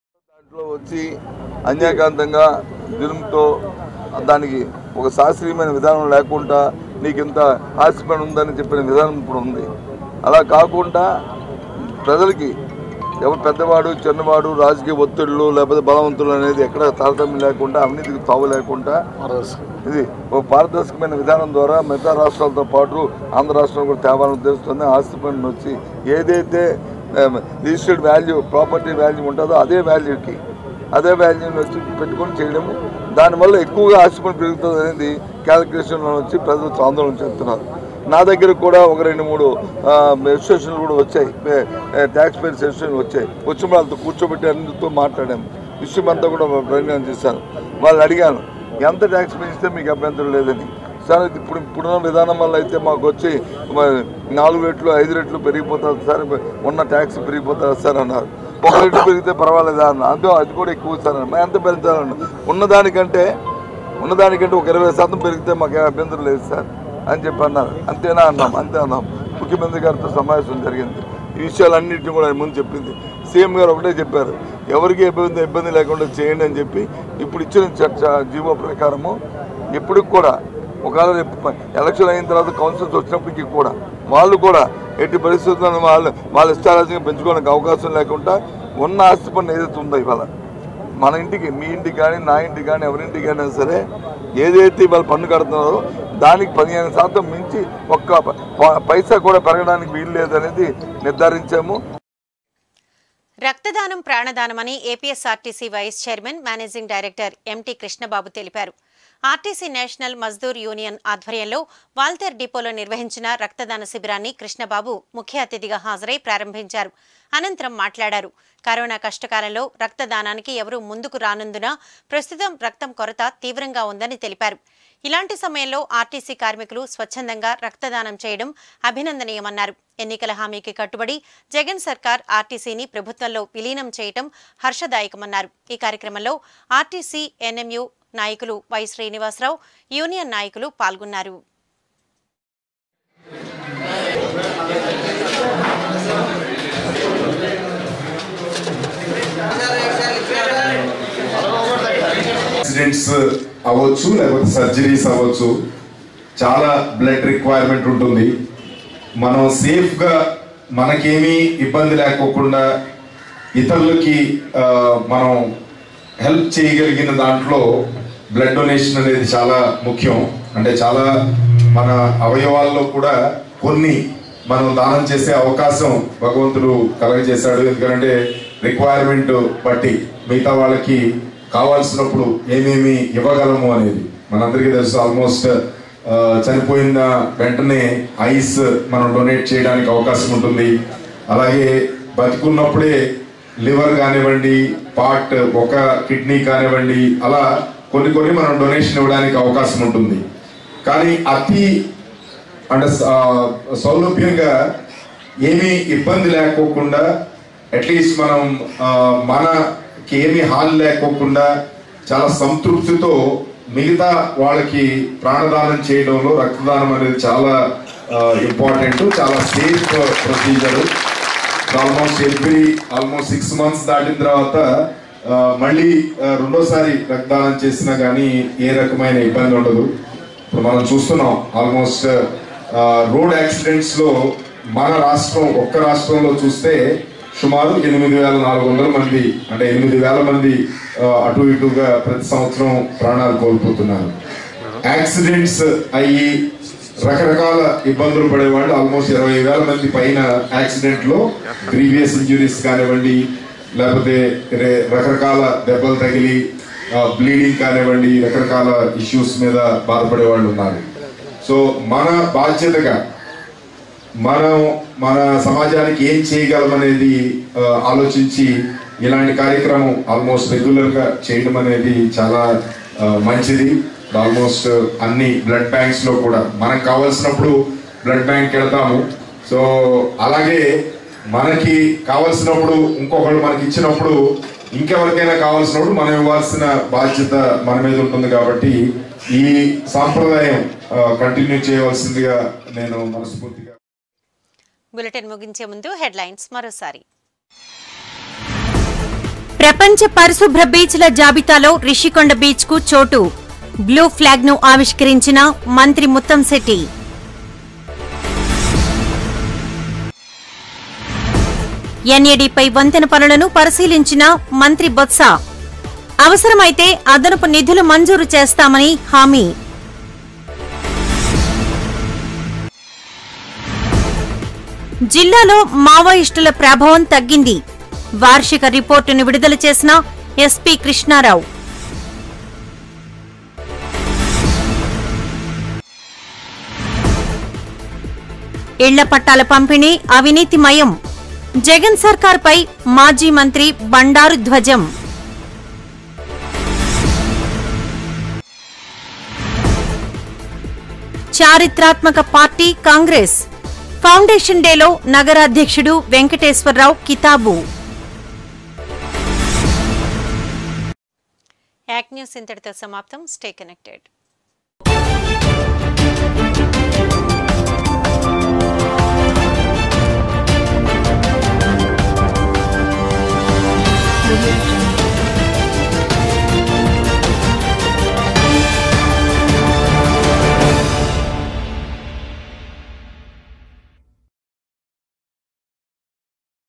వచ్చి అన్యాకాంతంగా జులుంతో దానికి ఒక శాస్త్రీయమైన విధానం లేకుండా నీకు ఇంత ఆస్తిపడి ఉందని చెప్పిన విధానం ఇప్పుడు ఉంది. అలా కాకుండా ప్రజలకి ఎవరు పెద్దవాడు చిన్నవాడు రాజకీయ ఒత్తిళ్ళు లేకపోతే బలవంతులు అనేది ఎక్కడ తారతమ్యం లేకుండా అవినీతికి తావు లేకుండా ఇది ఒక పారదర్శకమైన విధానం ద్వారా మిగతా రాష్ట్రాలతో పాటు ఆంధ్ర రాష్ట్రం కూడా తేవాలని ఉద్దేశిస్తుంది. ఆస్తి పన్ను వచ్చి ఏదైతే రిజిస్టర్డ్ వాల్యూ ప్రాపర్టీ వాల్యూ ఉంటుందో అదే వాల్యూకి అదే వాల్యూని వచ్చి పెట్టుకొని చేయడము, దానివల్ల ఎక్కువగా ఆస్తి పన్ను పెరుగుతుంది అనేది క్యాలిక్యులేషన్లో వచ్చి ప్రజలు ఆందోళన చెప్తున్నారు. నా దగ్గర కూడా ఒక రెండు మూడు అసోసియేషన్లు కూడా వచ్చాయి, ట్యాక్స్ పేయర్స్ అసోసియేషన్లు వచ్చాయి. వచ్చి వాళ్ళతో కూర్చోబెట్టి అన్నిటితో మాట్లాడాము, విషయం అంతా కూడా ప్రయాణం చేశాను. వాళ్ళని అడిగాను ఎంత ట్యాక్స్ పెంచితే మీకు అభ్యంతరం లేదని. సార్ ఇప్పుడు ఇప్పుడున్న విధానం వల్ల అయితే మాకు వచ్చి నాలుగు రెట్లు ఐదు రెట్లు పెరిగిపోతుంది సార్, ఉన్న ట్యాక్స్ పెరిగిపోతుంది సార్ అన్నారు. ఒక రెట్లు పెరిగితే పర్వాలేదా అన్న, అంతే అది కూడా ఎక్కువ సార్ అన్న. ఎంత పెంచాలన్న ఉన్నదానికంటే ఉన్నదానికంటే ఒక ఇరవై శాతం పెరిగితే మాకు అభ్యంతరం లేదు సార్ అని చెప్పి అన్నారు. అంతేనా అన్నాం, అంతే అన్నాం. ముఖ్యమంత్రి గారితో సమావేశం జరిగింది, ఈ విషయాలన్నింటినీ కూడా ఆయన ముందు చెప్పింది. సీఎం గారు ఒకటే చెప్పారు, ఎవరికి ఇబ్బంది ఇబ్బంది లేకుండా చేయండి అని చెప్పి. ఇప్పుడు ఇచ్చిన చర్చ జీవో ప్రకారము ఇప్పటికి కూడా ఒకవేళ ఎలక్షన్ అయిన తర్వాత కౌన్సిల్స్ వచ్చినప్పటికీ కూడా వాళ్ళు కూడా ఎట్టి పరిస్థితుల్లో వాళ్ళు వాళ్ళ ఇష్టారాజ్యంగా పెంచుకోవడానికి అవకాశం లేకుండా ఉన్న ఆస్తి పన్ను ఏదైతే ఉందో ఇవాళ మన ఇంటికి మీ ఇంటికి కానీ నా ఇంటికి కానీ ఎవరింటికి అయినా సరే ఏదైతే వాళ్ళు పన్ను కడుతున్నారో దానికి పదిహేను శాతం మించి ఒక్క పైసా కూడా పెరగడానికి వీలు లేదనేది నిర్ధారించాము. రక్తదానం ప్రాణదానమని APSRTC vice chairman managing director MT Krishnababu తెలిపారు. ఆర్టీసీ నేషనల్ మజ్దూర్ యూనియన్ ఆధ్వర్యంలో వాల్తేర్ డిపోలో నిర్వహించిన రక్తదాన శిబిరాన్ని కృష్ణబాబు ముఖ్య అతిథిగా హాజరై ప్రారంభించారు. అనంతరం మాట్లాడారు. కరోనా కష్టకాలంలో రక్తదానానికి ఎవరూ ముందుకు రానందున ప్రస్తుతం రక్తం కొరత తీవ్రంగా ఉందని తెలిపారు. ఇలాంటి సమయంలో ఆర్టీసీ కార్మికులు స్వచ్ఛందంగా రక్తదానం చేయడం అభినందనీయమన్నారు. ఎన్నికల హామీకి కట్టుబడి జగన్ సర్కార్ ఆర్టీసీని ప్రభుత్వంలో విలీనం చేయడం హర్షదాయకమన్నారు. ఈ కార్యక్రమంలో ఆర్టీసీ ఎన్ఎంయు నాయకులు వై శ్రీనివాసరావు, యూనియన్ నాయకులు పాల్గొన్నారు. యాక్సిడెంట్స్ అవ్వచ్చు, లేకపోతే సర్జరీస్ అవ్వచ్చు, చాలా బ్లడ్ రిక్వైర్మెంట్ ఉంటుంది. మనం సేఫ్గా మనకేమీ ఇబ్బంది లేకోకుండా ఇతరులకి మనం హెల్ప్ చేయగలిగిన దాంట్లో బ్లడ్ డొనేషన్ అనేది చాలా ముఖ్యం. అంటే చాలా మన అవయవాల్లో కూడా కొన్ని మనం దానం చేసే అవకాశం భగవంతుడు కలగజేశాడు. ఎందుకంటే రిక్వైర్మెంట్ బట్టి మిగతా వాళ్ళకి కావాల్సినప్పుడు ఏమేమి ఇవ్వగలము అనేది మనందరికీ తెలుసు. ఆల్మోస్ట్ చనిపోయిన వెంటనే ఐస్ మనం డొనేట్ చేయడానికి అవకాశం ఉంటుంది. అలాగే బతికున్నప్పుడే లివర్ కానివ్వండి, పార్ట్ ఒక కిడ్నీ కానివ్వండి, అలా కొన్ని కొన్ని మనం డొనేషన్ ఇవ్వడానికి అవకాశం ఉంటుంది. కానీ అతి అంటే సౌలభ్యంగా ఏమీ ఇబ్బంది లేకోకుండా అట్లీస్ట్ మనం మనకి ఏమీ హాని లేకోకుండా చాలా సంతృప్తితో మిగతా వాళ్ళకి ప్రాణదానం చేయడంలో రక్తదానం అనేది చాలా ఇంపార్టెంట్, చాలా safe procedure. Almost every almost six months దాటిన తర్వాత మళ్ళీ రెండోసారి రక్తదానం చేసినా కానీ ఏ రకమైన ఇబ్బంది ఉండదు. ఇప్పుడు మనం చూస్తున్నాం ఆల్మోస్ట్ రోడ్ యాక్సిడెంట్స్ లో మన రాష్ట్రం ఒక్క రాష్ట్రంలో చూస్తే సుమారు ఎనిమిది వేల నాలుగు వందల మంది అంటే ఎనిమిది వేల మంది అటు ఇటుగా ప్రతి సంవత్సరం ప్రాణాలు కోల్పోతున్నారు. యాక్సిడెంట్స్ అయ్యి రకరకాల ఇబ్బందులు పడేవాళ్ళు ఆల్మోస్ట్ ఇరవై వేల మంది పైన యాక్సిడెంట్ లో ప్రీవియస్ ఇంజురీస్ కానివ్వండి, లేకపోతే రకరకాల దెబ్బలు తగిలి బ్లీడింగ్ కానివ్వండి, రకరకాల ఇష్యూస్ మీద బాధపడే వాళ్ళు ఉన్నారు. సో మన బాధ్యతగా మనం మన సమాజానికి ఏం చేయగలమనేది ఆలోచించి ఇలాంటి కార్యక్రమం ఆల్మోస్ట్ రెగ్యులర్ గా చేయడం అనేది చాలా మంచిది. ఆల్మోస్ట్ అన్ని బ్లడ్ బ్యాంక్స్ లో కూడా మనకు కావాల్సినప్పుడు బ్లడ్ బ్యాంక్ వెళ్తాము. సో అలాగే మనకి కావాల్సినప్పుడు ఇంకొకళ్ళు మనకి ఇచ్చినప్పుడు ఇంకెవరికైనా కావాల్సినప్పుడు మనం ఇవ్వాల్సిన బాధ్యత మన మీద ఉంటుంది. కాబట్టి ఈ సాంప్రదాయం కంటిన్యూ చేయవలసిందిగా నేను మనస్ఫూర్తిగా. బులెటిన్ ముగించే ముందు హెడ్లైన్స్ మరోసారి. ప్రపంచ పరిశుభ్ర బీచ్ల జాబితాలో రిషికొండ బీచ్ కు చోటు. బ్లూ ఫ్లాగ్ ను ఆవిష్కరించిన మంత్రి ముత్తంశెట్టి. ఎన్ఏడీపై వంతెన పనులను పరిశీలించిన మంత్రి బొత్స. అవసరమైతే అదనపు నిధులు మంజూరు చేస్తామని హామీ. జిల్లాలో మావోయిస్టుల ప్రభావం తగ్గింది. వార్షిక రిపోర్టును విడుదల చేసిన ఎస్పీ కృష్ణారావు. ఇళ్ల పట్టాల పంపిణీ అవినీతిమయం. జగన్ సర్కార్పై మాజీ మంత్రి బండారు ధ్వజం. చారిత్రాత్మక పార్టీ కాంగ్రెస్. ఫౌండేషన్ డేలో నగరాధ్యక్షుడు వెంకటేశ్వరరావు కితాబు. యాక్ న్యూస్ ఇంతటితో సమాప్తం. Stay connected.